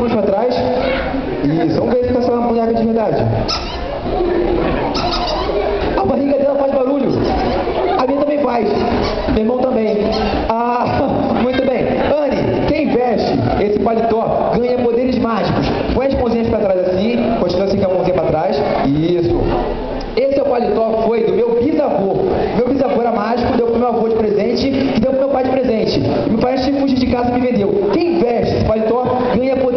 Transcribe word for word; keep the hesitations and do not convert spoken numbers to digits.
mãos para trás. Isso, vamos ver se essa é uma boneca de verdade. A barriga dela faz barulho. A minha também faz. Meu irmão também. Ah, muito bem. Anne, quem veste esse paletó ganha poderes mágicos. Põe as mãozinhas para trás assim. Continua assim com a mãozinha para trás. Isso. Esse é o paletó que foi do meu bisavô. Meu bisavô era mágico, deu pro meu avô de presente e deu pro meu pai de presente. E meu pai, antes de fugir de casa, me vendeu. Quem veste esse paletó ganha poderes